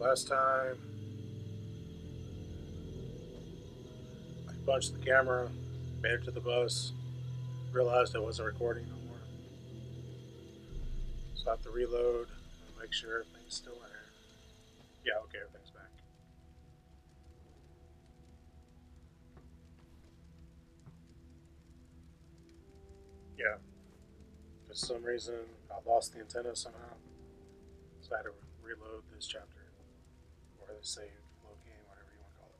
last time I punched the camera, made it to the bus, realized I wasn't recording no more. So I have to reload and make sure everything's still in here. Yeah, okay, everything's back. Yeah. For some reason, I lost the antenna somehow. So I had to reload this chapter. Or the save load game, whatever you want to call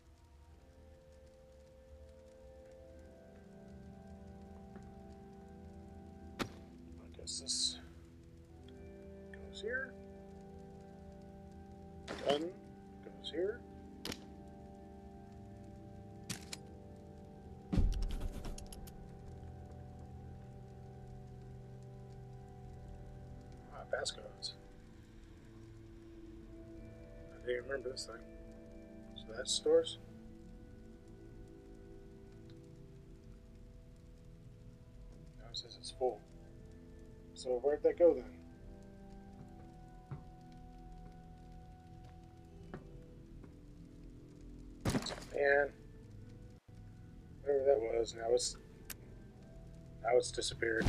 it. I guess this goes here. Gun goes here. Passcodes. I didn't remember this thing. So that's stores. Now it says it's full. So where'd that go then? Man, whatever that was, now it's disappeared.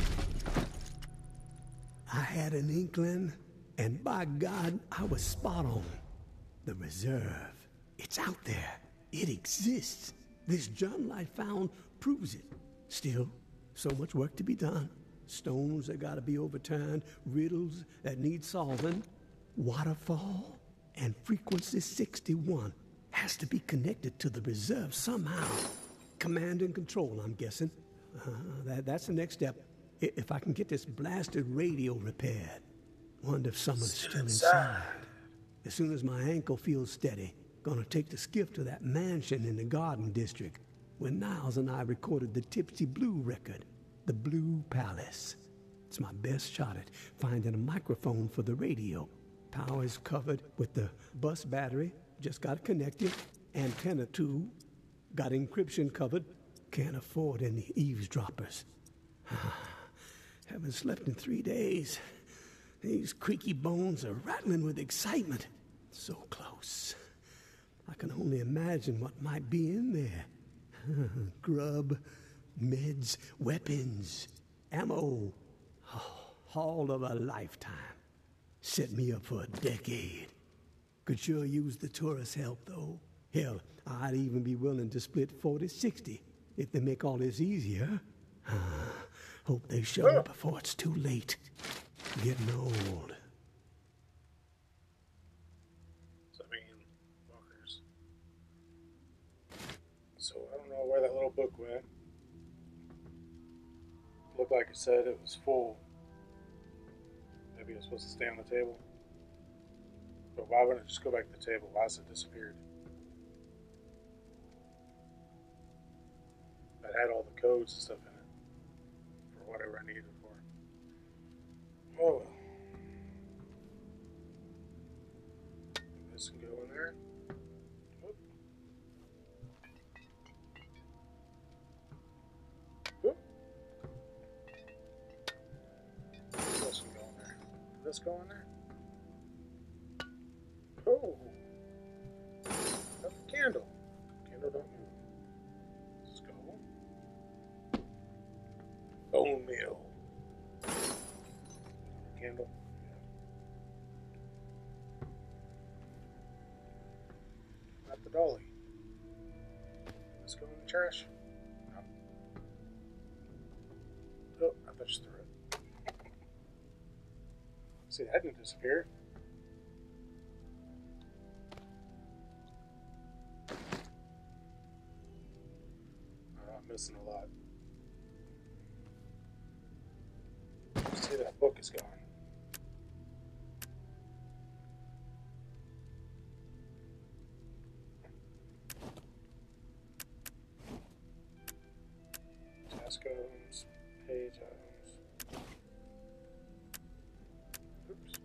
I had an inkling, and by God, I was spot on. The reserve. It's out there. It exists. This journal I found proves it. Still, so much work to be done. Stones that gotta be overturned, riddles that need solving. Waterfall and frequency 61 has to be connected to the reserve somehow. Command and control, I'm guessing. That's the next step. If I can get this blasted radio repaired. Wonder if someone's still inside. As soon as my ankle feels steady, gonna take the skiff to that mansion in the Garden District where Niles and I recorded the Tipsy Blue record, the Blue Palace. It's my best shot at finding a microphone for the radio. Power is covered with the bus battery, just got it connected. Antenna too, got encryption covered. Can't afford any eavesdroppers. Haven't slept in 3 days. These creaky bones are rattling with excitement. So close. I can only imagine what might be in there. Grub, meds, weapons, ammo. Oh, haul of a lifetime. Set me up for a decade. Could sure use the tourist help, though. Hell, I'd even be willing to split 40-60 if they make all this easier. Hope they show up before it's too late. Getting old. So, I mean, walkers. So, I don't know where that little book went. Looked like it said it was full. Maybe it was supposed to stay on the table. But why wouldn't it just go back to the table? Why has it disappeared? That had all the codes and stuff in it. For whatever I needed it for. Oh well. This can go in there. Whoop. Whoop. This can go in there. Did this go in there? Oh. That's a candle. Candle don't move. Let's go. Bone meal. Candle. Yeah. Not the dolly. Let's go in the trash. No. Oh, I thought you threw it. See, that didn't disappear. Oh, I'm missing a lot. See, that book is gone. Items, page items. Oops.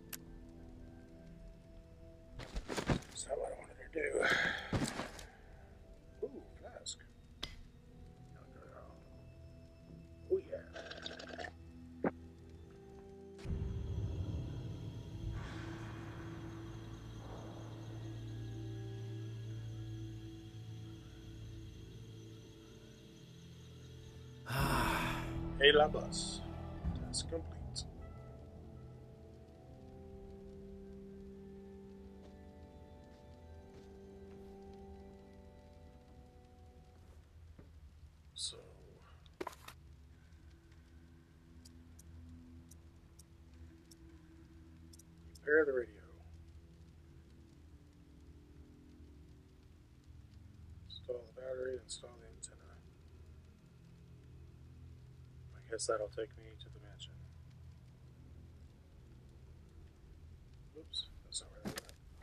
That's not what I wanted to do. Ooh, flask. Oh yeah. A la bus. Task complete. So repair the radio. Install the battery, install the antenna. I guess that'll take me to the mansion. Oops, that's not where that went.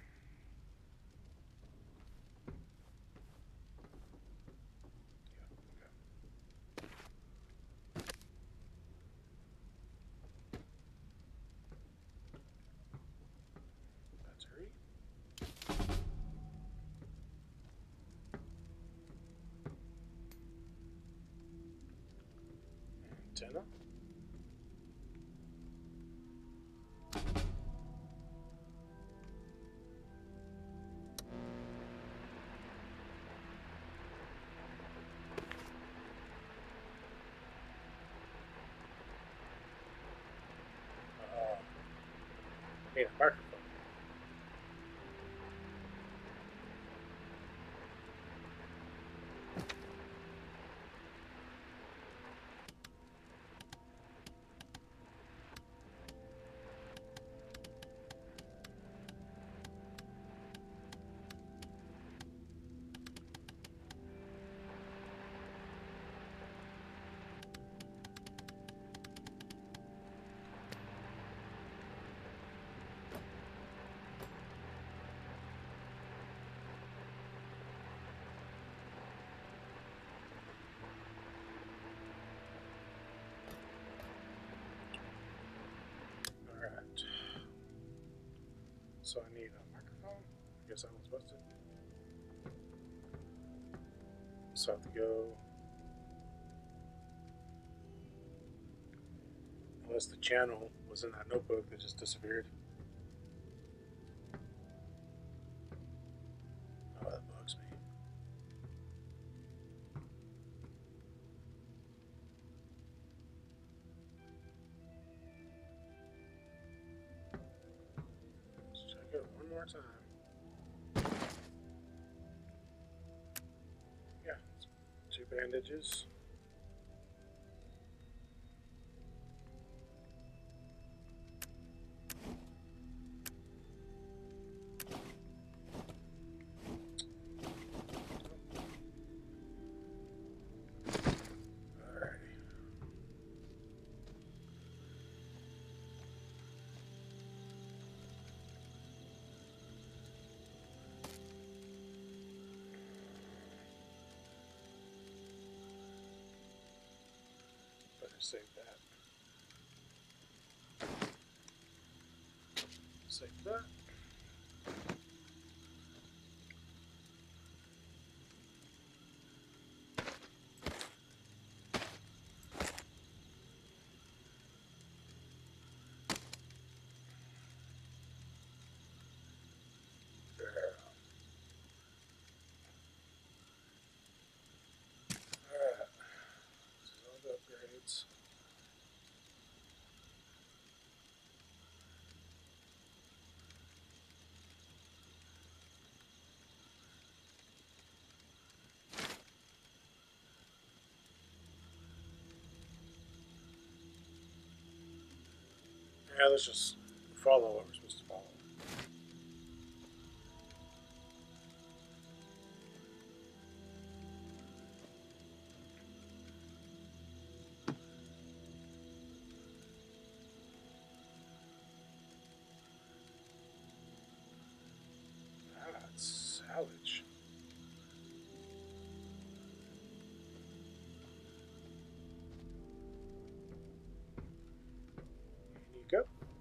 Battery. Antenna. Need a microphone. Alright. So I need a microphone. I guess that one's busted. So I have to go. Unless the channel was in that notebook that just disappeared. Oh, that bugs me. Let's check it one more time. Yeah, two bandages. Save that. Save that. There. Alright. This is all the upgrades. Yeah, let's just follow what we're supposed to follow. Ah, it's salvage. Here you go.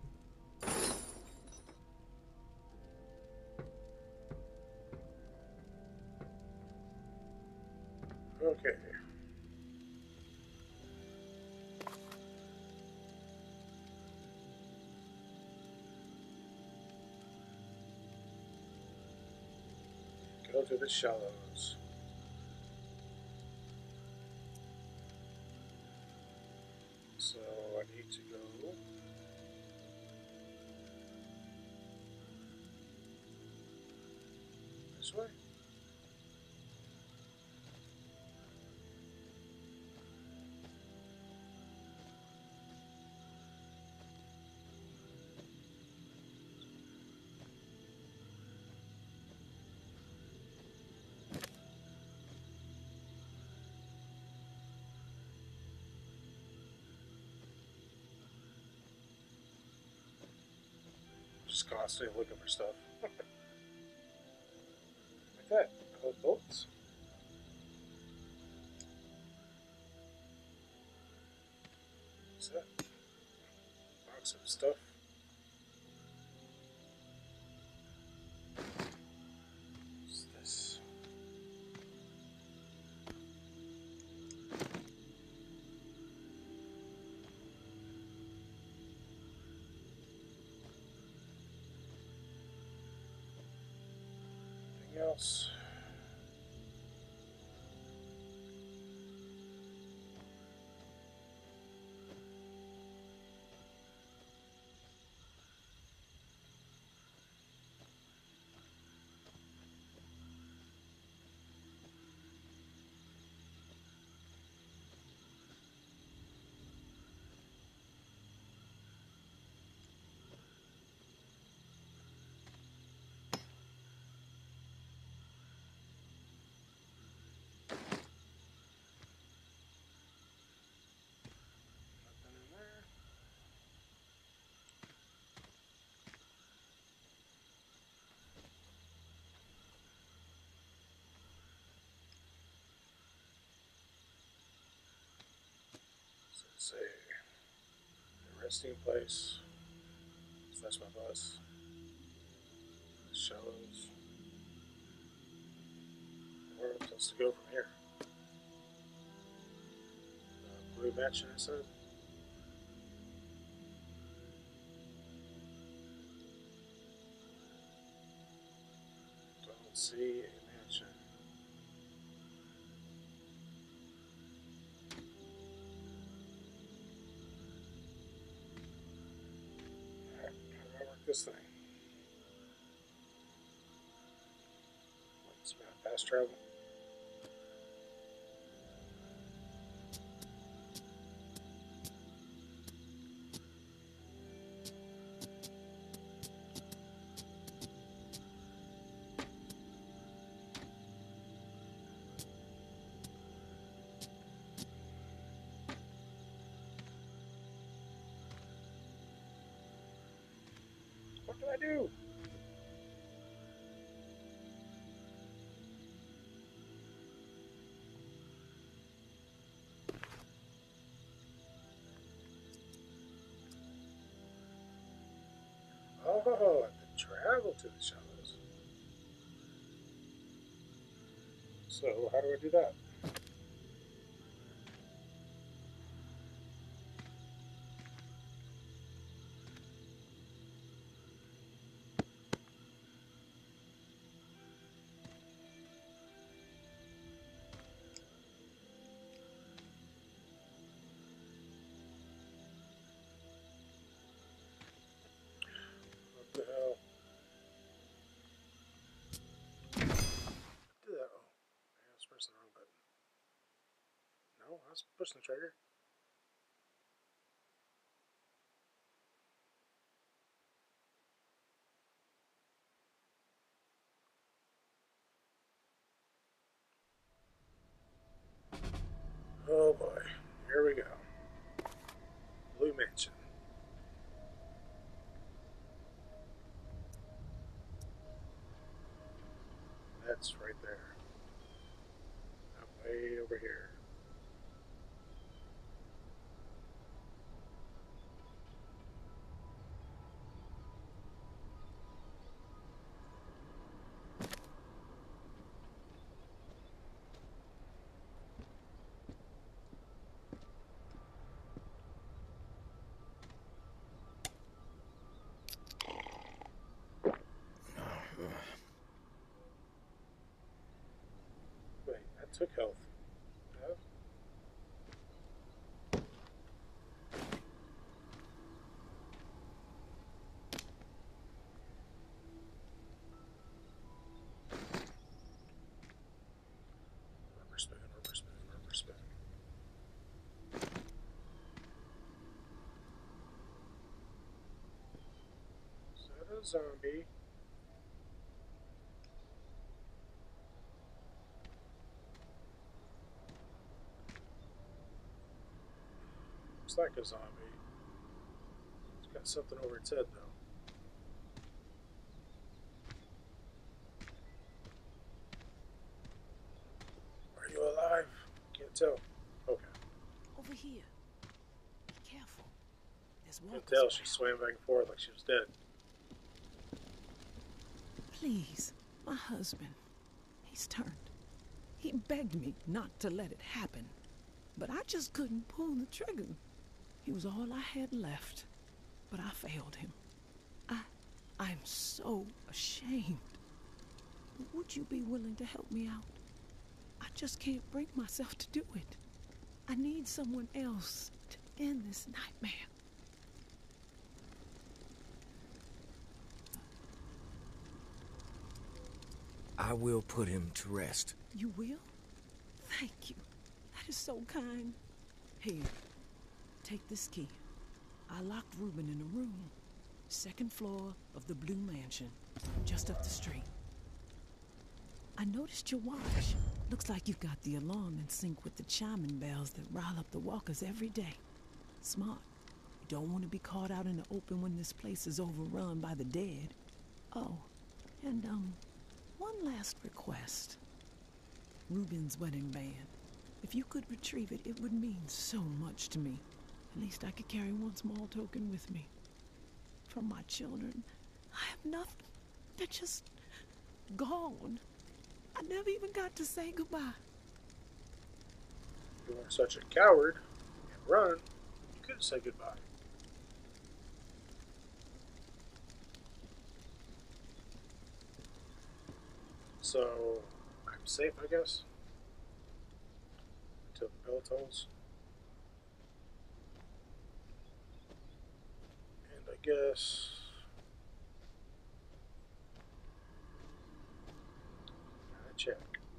Okay. Go to the shallows. So I need to go this way. Just constantly looking for stuff. Like that. Those bullets. What's that? Box of stuff. What's this? Anything else? Nothing in there. So let's say the resting place. So that's my bus. Shallows. Where am I supposed to go from here? Blue mansion, I said. Don't see a mansion. Alright, how do I work this thing? What's about fast travel? What do I do? Oh, I have to travel to the shallows. So how do I do that? What the hell? Do that. Oh, I was pressing the wrong button. No, I was pushing the trigger. Oh boy, here we go. Blue Mansion. That's right there. I'm way over here. Wait, I took health. Yeah. zombie. Looks like a zombie. It's got something over its head, though. Are you alive? Can't tell. Okay. Over here. Be careful. There's Can't walkers tell. around. She swam back and forth like she was dead. Please, my husband. He's turned. He begged me not to let it happen. But I just couldn't pull the trigger. He was all I had left. But I failed him. I'm so ashamed. Would you be willing to help me out? I just can't bring myself to do it. I need someone else to end this nightmare. I will put him to rest. You will? Thank you. That is so kind. Here, take this key. I locked Reuben in a room. Second floor of the Blue Mansion, just up the street. I noticed your watch. Looks like you've got the alarm in sync with the chiming bells that rile up the walkers every day. Smart. You don't want to be caught out in the open when this place is overrun by the dead. Oh, and one last request. Reuben's wedding band. If you could retrieve it, it would mean so much to me. At least I could carry one small token with me. From my children, I have nothing. They're just gone. I never even got to say goodbye. You are such a coward and run. You could say goodbye. So, I'm safe, I guess. Until the bell tolls. And I guess gotta check.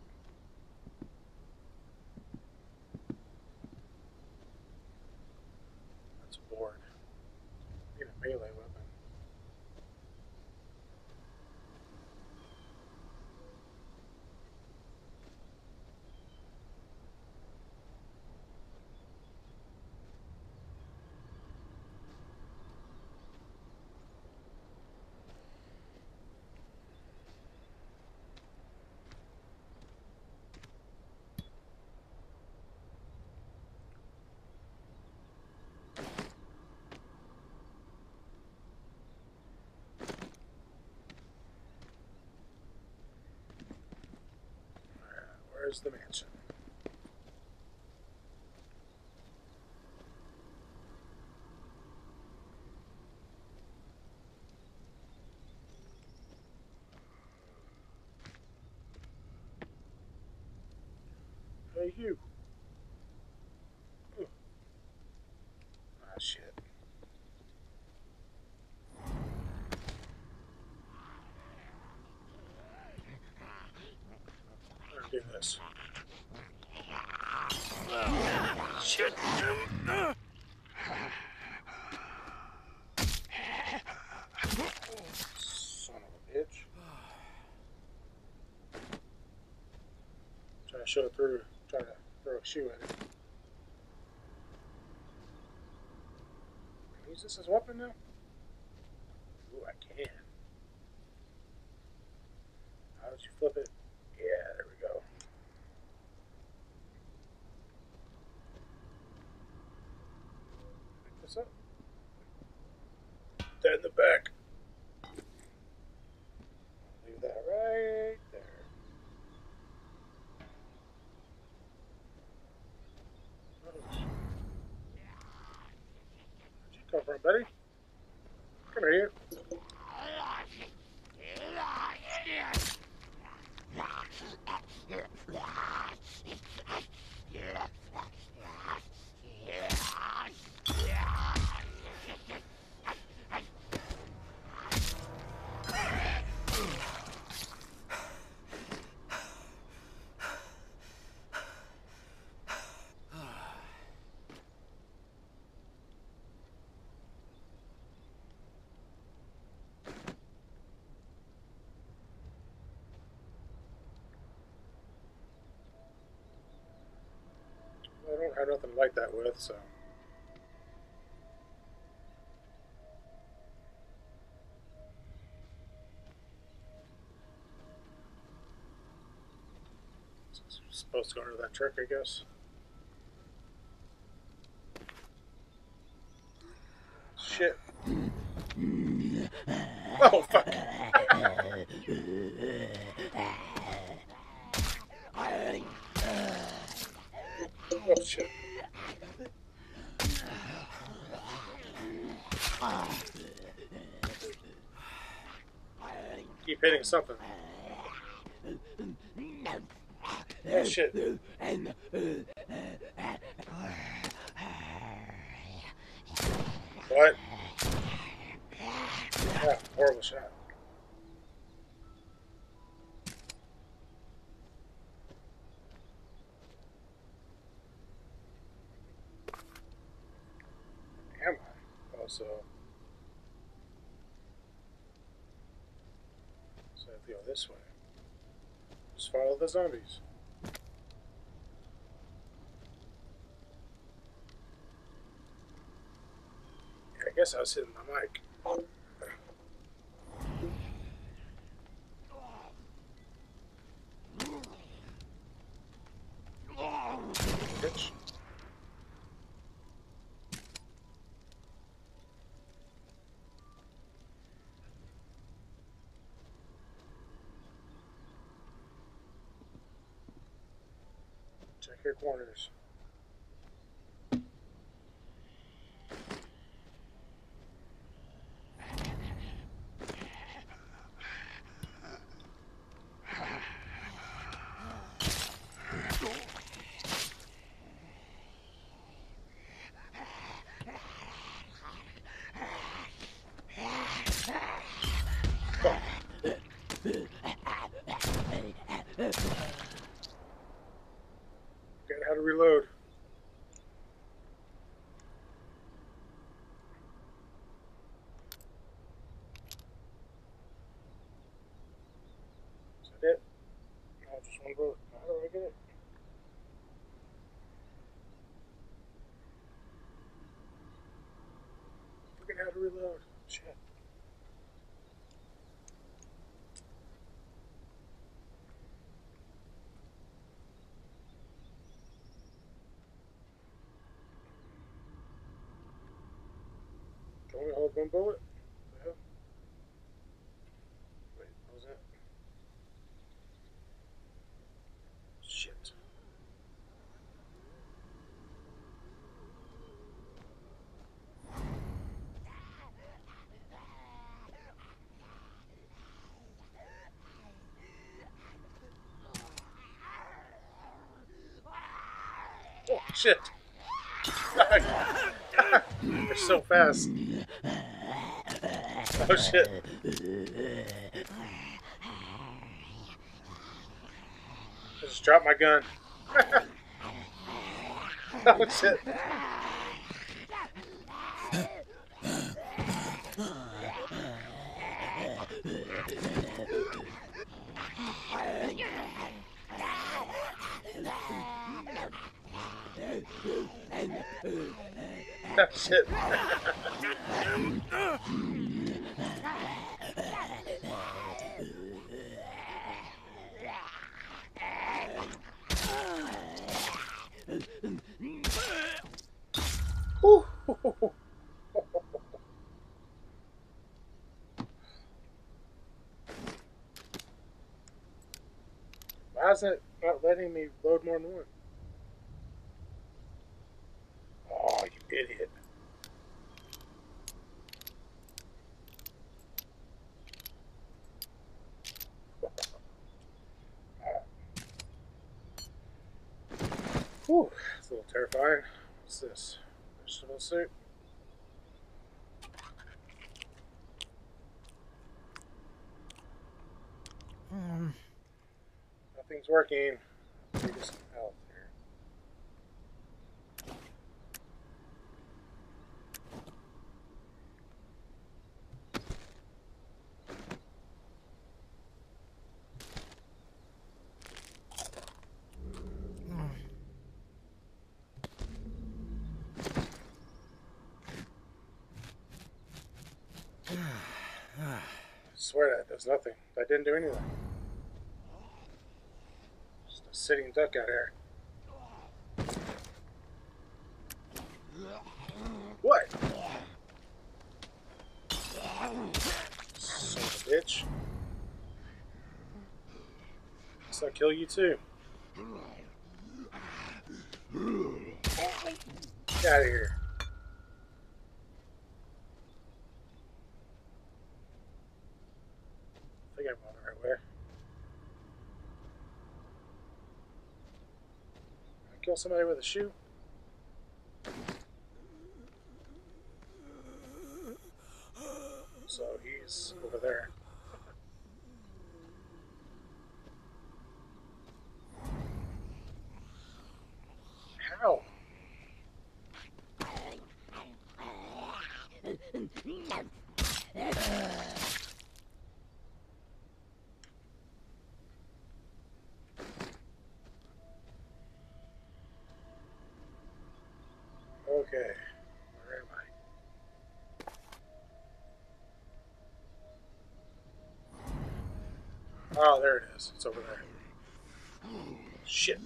That's a board. Need a melee weapon. Where's the mansion? Hey, you. Ooh. Ah, shit. I'm gonna do this. Shit. Son of a bitch. Trying to show through. Trying to throw a shoe at it. Can I use this as a weapon now? Ooh, I can. How did you flip it? Yeah, there we go. Pick this up. Put that in the back. Leave that right there. Oh. Where'd you come from, buddy? Come here. have nothing to light that with, so. Supposed to go into that truck, I guess. Shit. Oh, fuck. Oh, shit. Keep hitting something. Oh, shit. What? Yeah, horrible shot. Am I? Also. So I have to go this way. Just follow the zombies. Yeah, I guess I was hitting my mic. Bitch. Check your corners. Forget how to reload. Is that it? No, just one bullet. How do I get it? Forget how to reload. Shit. Can we hold one bullet? What the hell? Wait, what was that? Shit. Oh, shit. They're so fast. Oh, shit. I just dropped my gun. Oh, shit. Oh, shit. Whew. Why is it not letting me load more than one? Oh, you idiot. Whew, it's a little terrifying. What's this? Vegetable soup? Nothing's working. Maybe some health here. Does nothing. That didn't do anything. Just a sitting duck out here. What? Son of a bitch. Guess I'll kill you too. Get out of here. I think I'm going the right way. I kill somebody with a shoe? So he's over there. How? Okay, where am I? Oh, there it is. It's over there. Shit.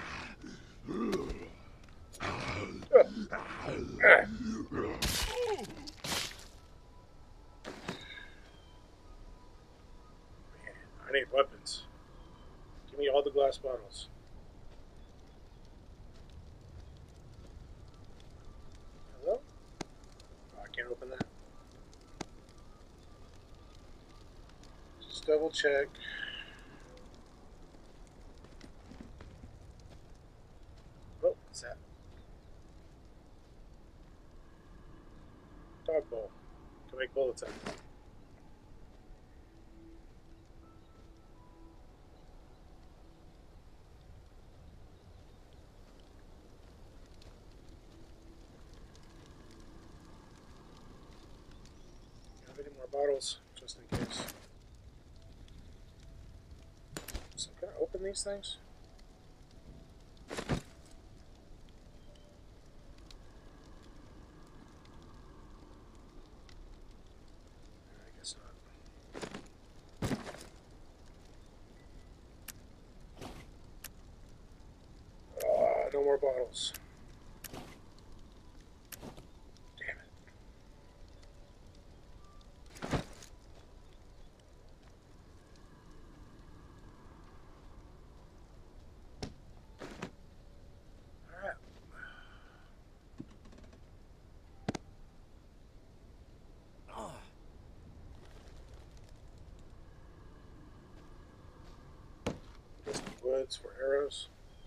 I need weapons. Give me all the glass bottles. Hello? Oh, I can't open that. Just double check. Oh, what's that? Dog bowl. Can make bullets out of it. Have any more bottles, just in case. So can I open these things? I guess not. No more bottles. Damn it. Alright. Guess the woods for arrows.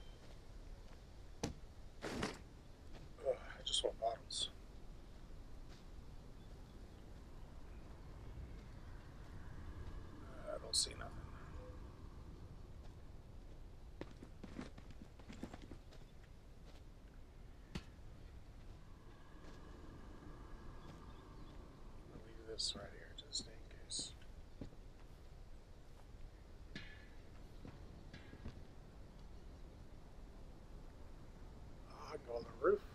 I just want bottles. I don't see nothing. I'll leave this right here just in case. I can go on the roof.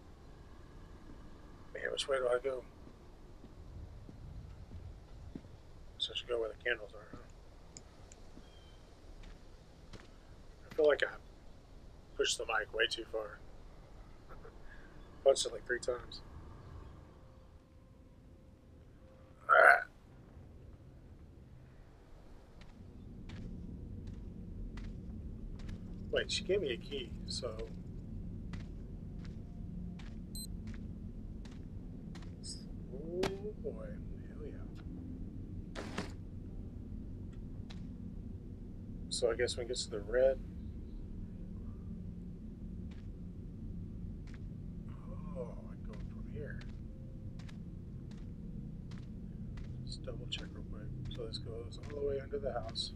Man, which way do I go? So I should go where the candles are, huh? I feel like I pushed the mic way too far. Punched it like 3 times. Alright. Wait, she gave me a key, so... Oh boy, hell yeah. So I guess when it gets to the red... Oh, I can go from here. Just double check real quick. So this goes all the way under the house.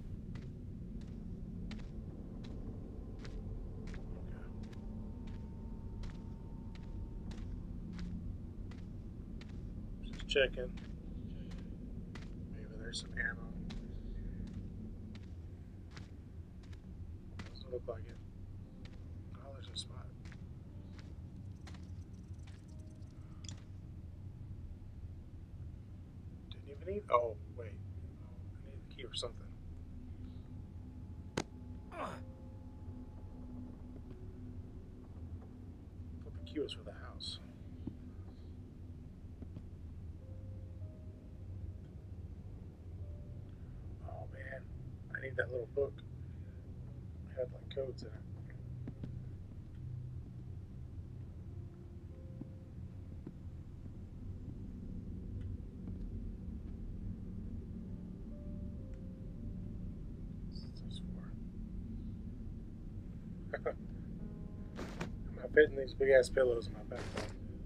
Checking. Maybe there's some ammo. Doesn't look like it. Oh, there's a spot. Didn't even need. Oh, wait. I need the key or something. Thought the key was for the house. Oh man, I need that little book. It had like codes in it. I'm not fitting these big ass pillows in my backpack.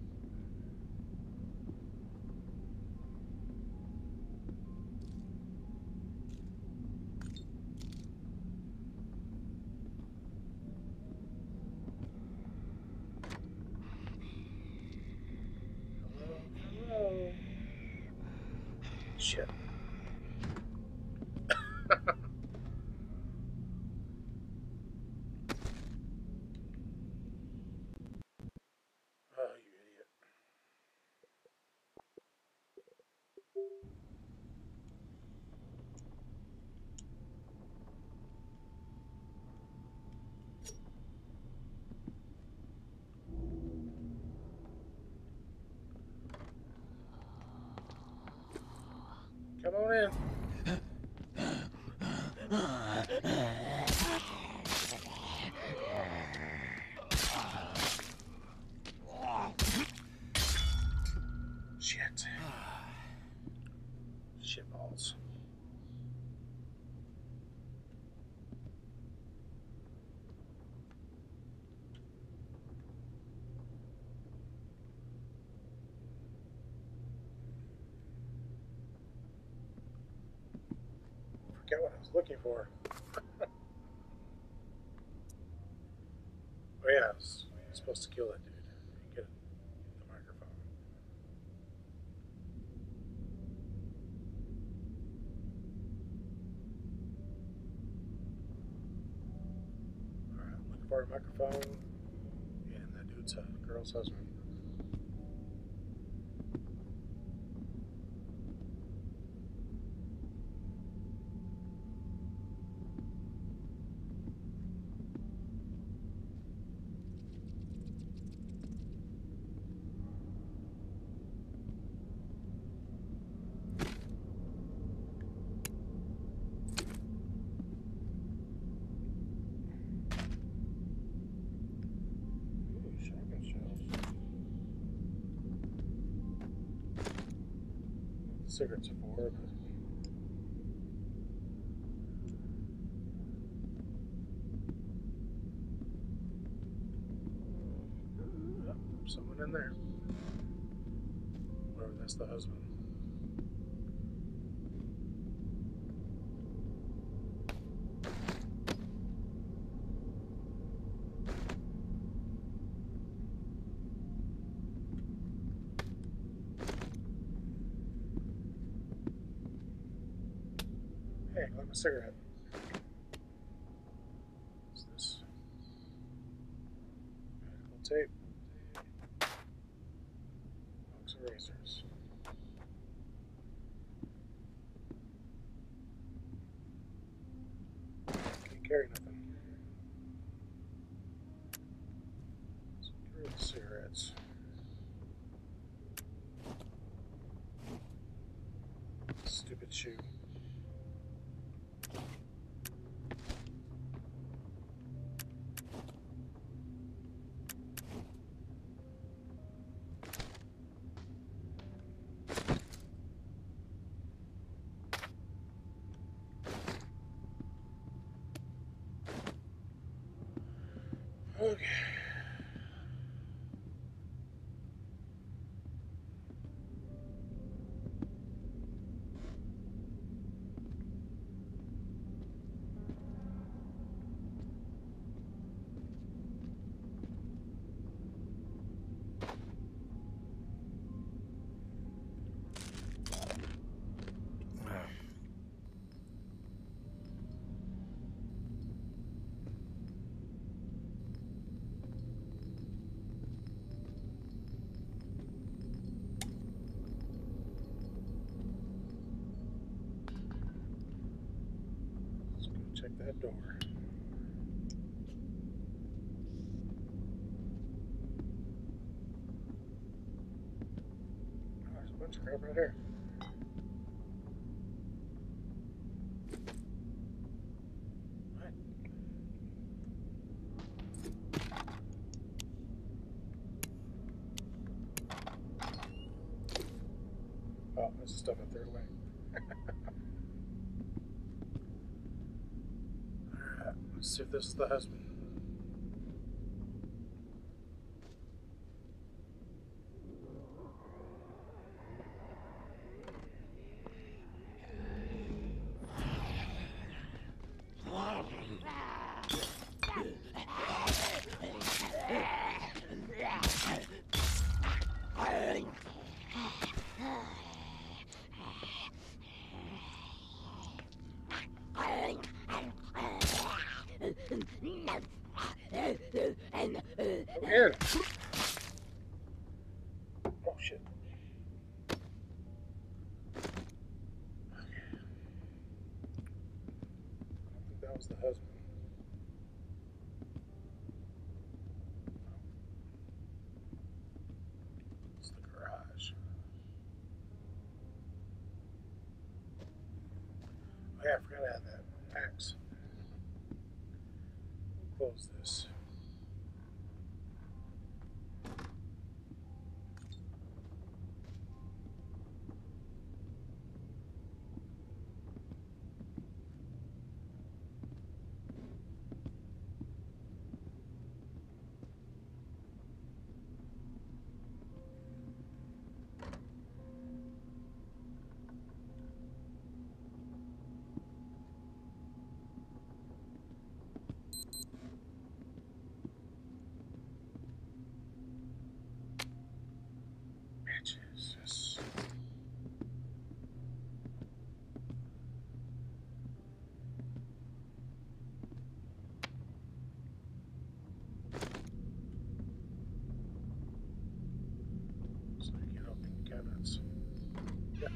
Hello, hello. Shit. Oh, you idiot. Come on in. Shit. Shit balls. Forget what I was looking for. Oh yeah, I was supposed to kill that dude. Get the microphone. Alright, I'm looking for a microphone and that dude's girl's husband. Ooh, shotgun shells. Cigarettes are for, but oh, someone in there. Whoever that's the husband. Hey, I like my cigarette. What's this? Medical tape. Box of razors. Can't carry nothing. So through the cigarettes. Stupid shoe. Okay. that door. Oh, there's a bunch of crap right here. What? Oh, this is stuff I threw away. Alright, let's see if this is the husband. Here. Oh shit. Okay. I don't think that was the husband. It's the garage. Oh yeah, I forgot to add that axe. Close this. Matches. Yes. So I can't open the cabinets. Yeah.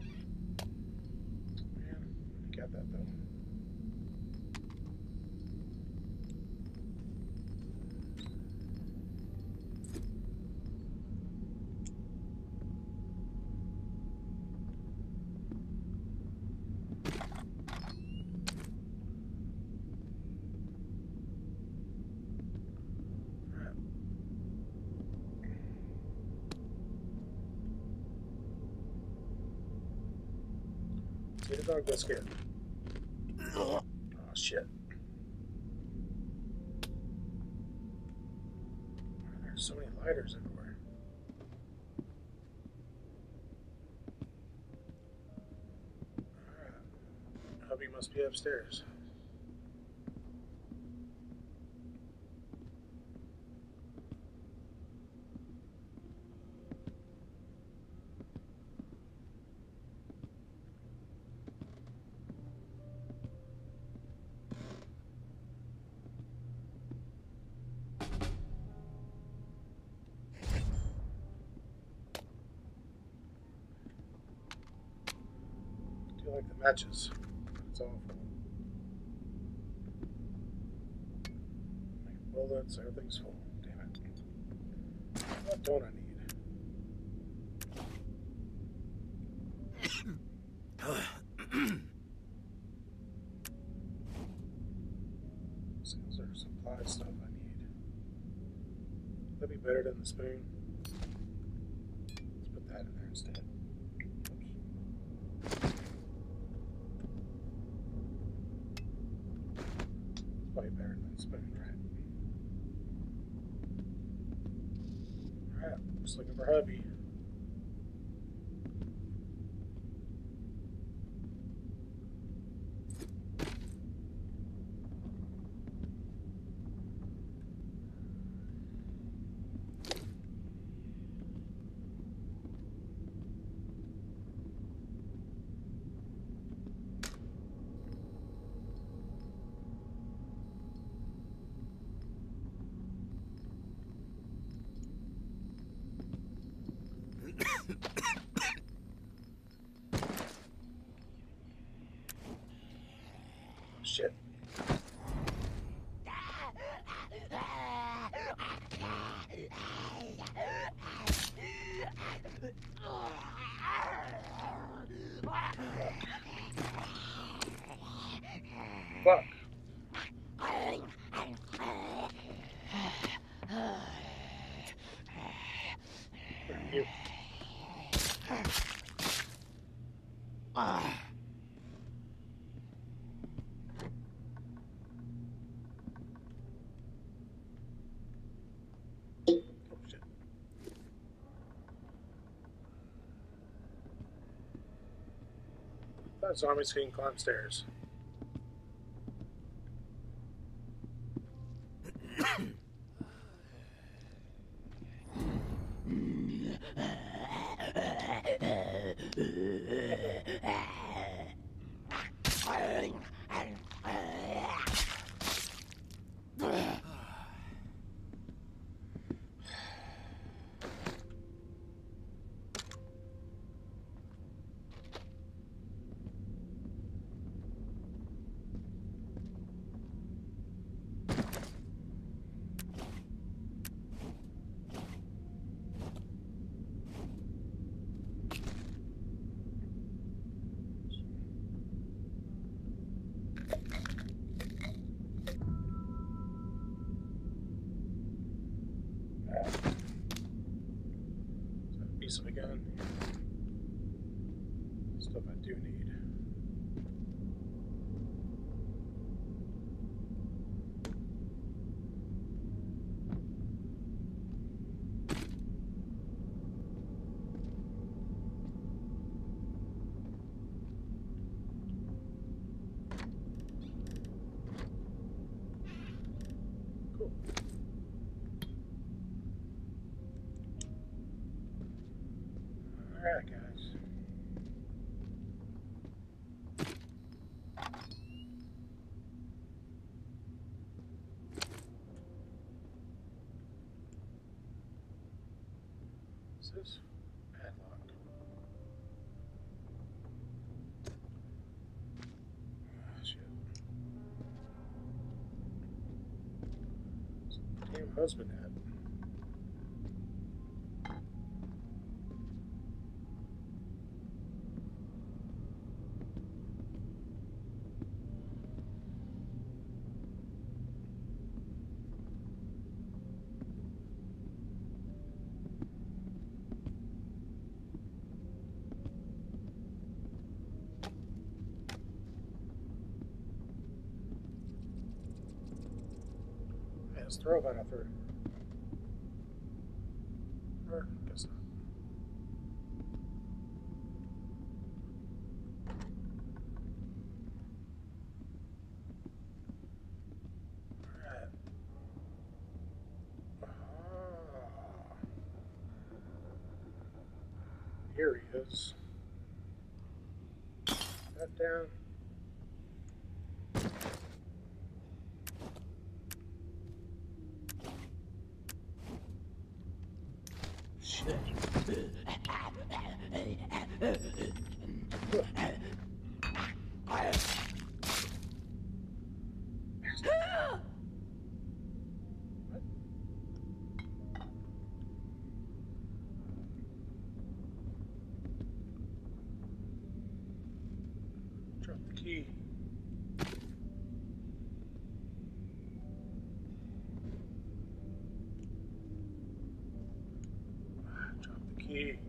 Man, I got that though. Alright. See the dog got scared. Oh shit. Why are there so many lighters everywhere? Alright. Hubby must be upstairs. I do like the matches. It's all full. Like bullets, everything's full. Damn it. What don't I need? Those are supply stuff I need. That'd be better than the spoon. Let's put that in there instead. Oops. It's probably better than the spoon, right? Alright, just looking for hubby. Shit. fuck? You. Oh shit. That zombies can climb stairs. Piece of a gun. Stuff I do need. Cool. Alright, guys. What's this? Padlock. Oh, shit. Where's the damn husband at? Let's throw that through. Or, guess not. Alright. Here he is. That down. Drop the key. Drop the key.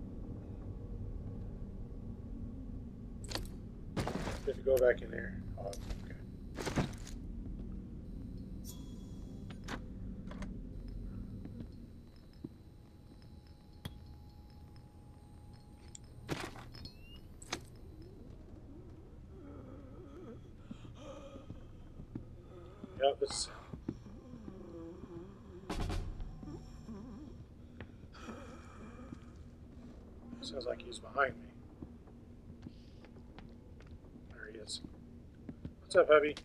Good to go back in there. Oh, okay. Yep, it's sounds like he's behind me. There he is. What's up, Abby?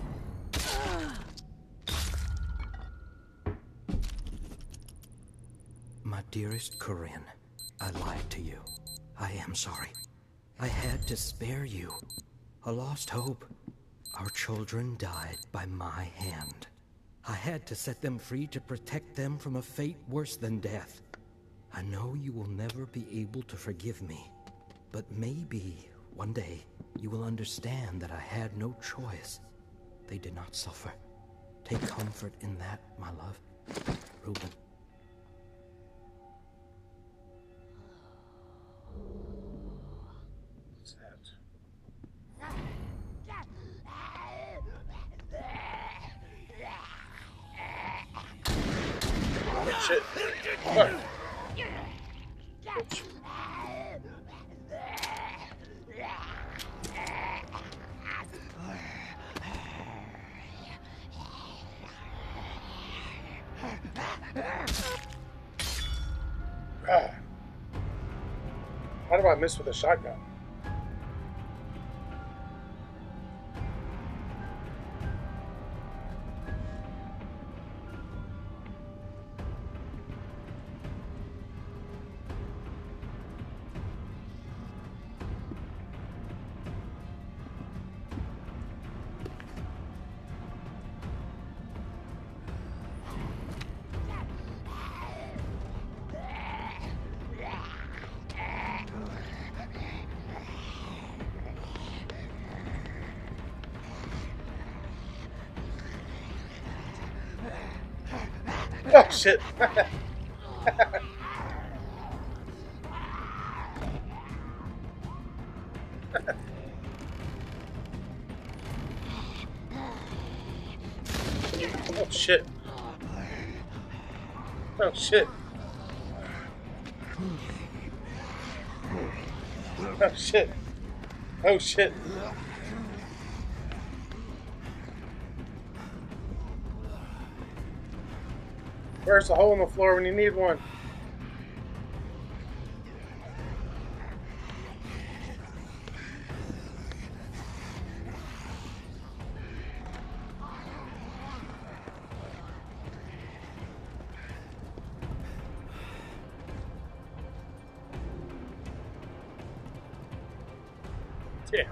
My dearest Corinne, I lied to you. I am sorry. I had to spare you. A lost hope. Our children died by my hand. I had to set them free to protect them from a fate worse than death. I know you will never be able to forgive me, but maybe one day you will understand that I had no choice. They did not suffer. Take comfort in that, my love. Reuben. What's that? Shit. Fuck. Bitch. Ah. How do I miss with a shotgun? Oh shit. Oh shit. Oh shit. Oh shit. Oh shit. Where's the hole in the floor when you need one? Damn.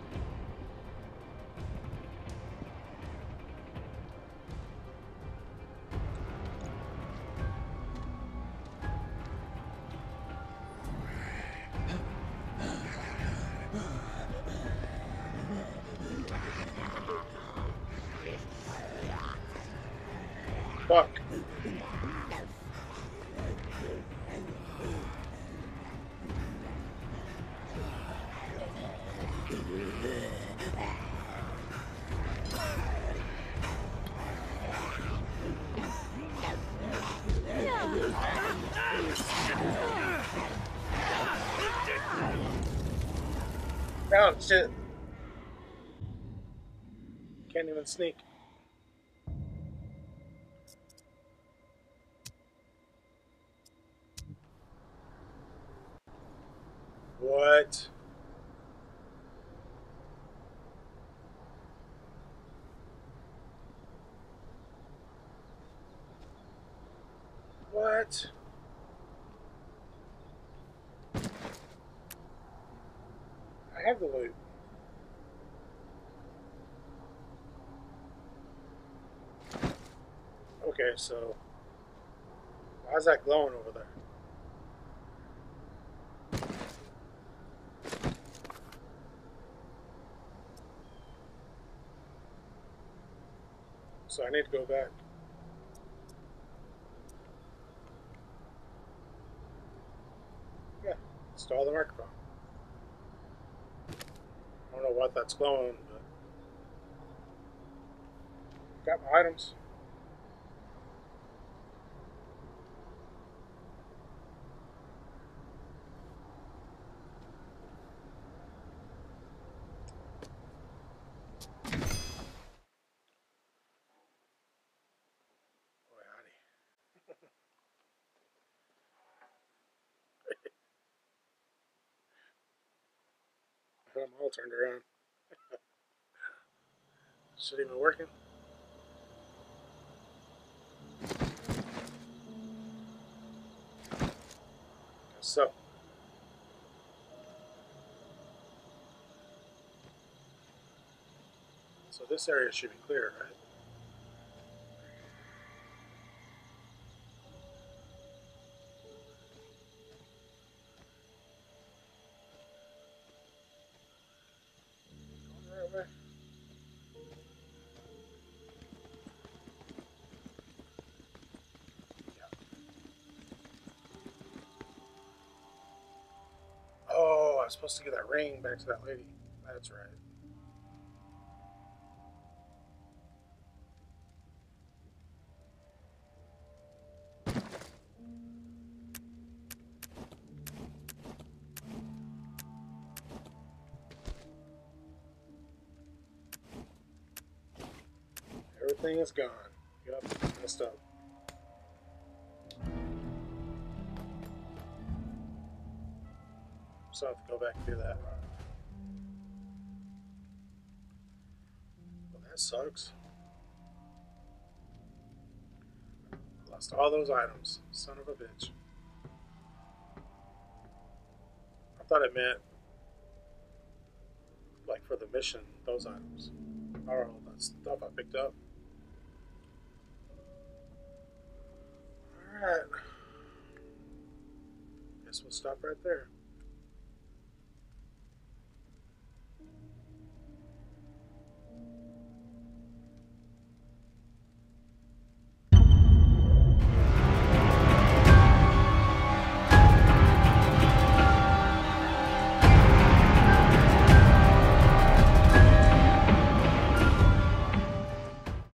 Fuck. Oh shit. Can't even sneak. What? What? I have the loot. Okay, so why is that glowing over there? So I need to go back. Yeah, install the microphone. I don't know what that's glowing, but got my items. Boy, howdy. I'm all turned around. Shit even working? So, this area should be clear, right? Going the right way. was supposed to get that ring back to that lady. That's right. Everything is gone. Yep, messed up. So I have to go back and do that. Well, that sucks. I lost all those items. Son of a bitch. I thought it meant, like, for the mission, those items. All that stuff I picked up. Alright. Guess we'll stop right there.